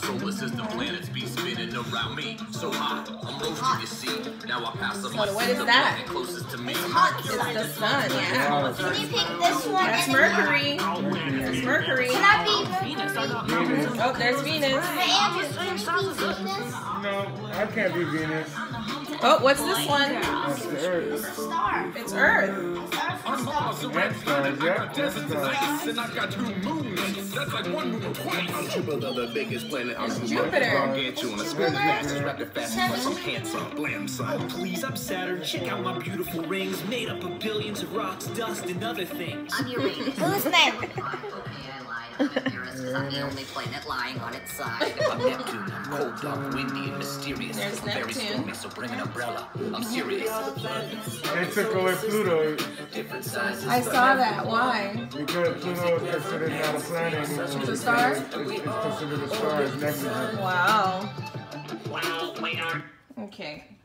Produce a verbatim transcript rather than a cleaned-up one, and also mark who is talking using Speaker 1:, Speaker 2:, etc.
Speaker 1: solar system planets be spinning around me. So hot, I'm roasting, you see. Now I pass up my
Speaker 2: what is
Speaker 1: sister
Speaker 2: that?
Speaker 1: planet closest to me.
Speaker 2: It's the sun, yeah.
Speaker 3: Can you pick this one?
Speaker 2: That's
Speaker 3: and
Speaker 2: Mercury. That's Mercury.
Speaker 3: Can I be Venus?
Speaker 2: Oh, there's Venus.
Speaker 3: Andrew, can you be Venus?
Speaker 4: No, I can't be Venus.
Speaker 2: Oh, what's this one?
Speaker 4: That's the Earth.
Speaker 3: It's a star.
Speaker 2: It's Earth.
Speaker 3: It's Earth.
Speaker 1: I'm Mars, a red planet. I got deserts and ice, and I got two moons. That's like one moon twice. I'm Jupiter, the biggest planet. I'm
Speaker 2: It's Jupiter.
Speaker 1: I'll get you in a spin fast, rapid fast, plus I'm handsome, blam son.
Speaker 5: Please, I'm Saturn. Check out my beautiful rings, made up of billions of rocks, dust, and other things.
Speaker 6: I'm Uranus.
Speaker 3: Who's name?
Speaker 6: Okay, I lied. I'm Uranus because I'm the only planet lying on its side.
Speaker 1: I'm Neptune. I'm cold, dark, windy, and mysterious.
Speaker 2: There's
Speaker 1: I'm very
Speaker 2: Neptune.
Speaker 1: stormy, so bring an umbrella. I'm serious.
Speaker 4: They took away Pluto
Speaker 1: Different sizes.
Speaker 2: I saw that. Why?
Speaker 4: because Pluto is considered not a planet anymore.
Speaker 2: It's a star?
Speaker 4: It's, it's considered a star. It's negligible.
Speaker 2: Wow.
Speaker 5: Wow, we are.
Speaker 2: Okay.